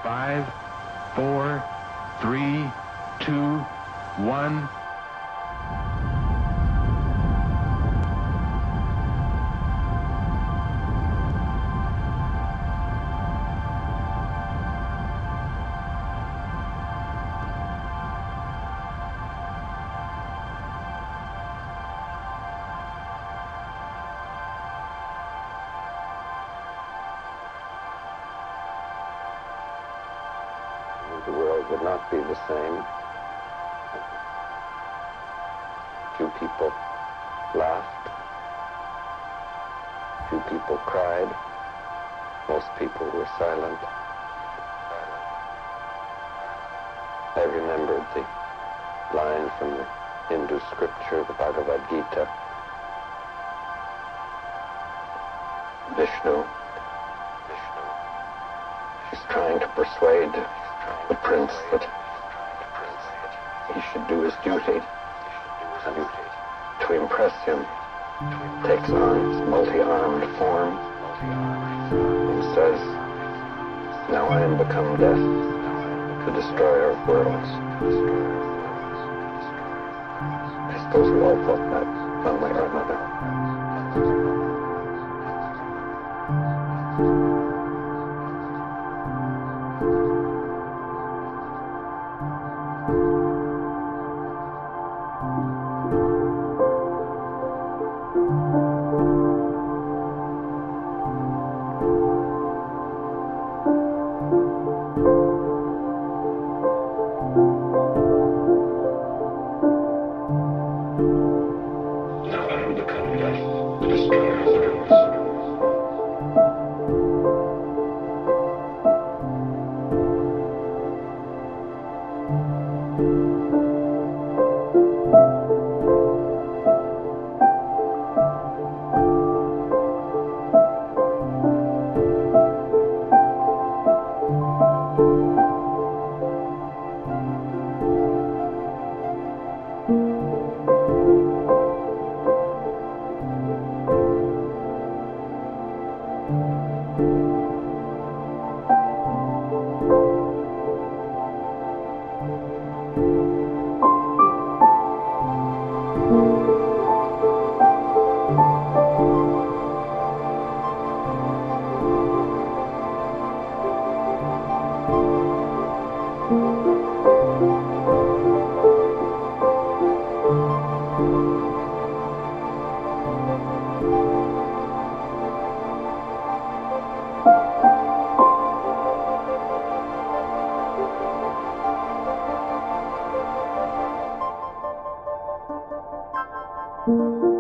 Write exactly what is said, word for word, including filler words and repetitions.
Five, four, three, two, one. The world would not be the same. Few people laughed. Few people cried. Most people were silent. I remembered the line from the Hindu scripture, the Bhagavad Gita. Vishnu. Vishnu. She's trying to persuade the prince that he should do his duty, and to impress him takes on his multi-armed form and says, "Now I am become death, the destroyer of worlds." I suppose we all thought that one way or another. Now I am become death, the destroyer of worlds. Thank you.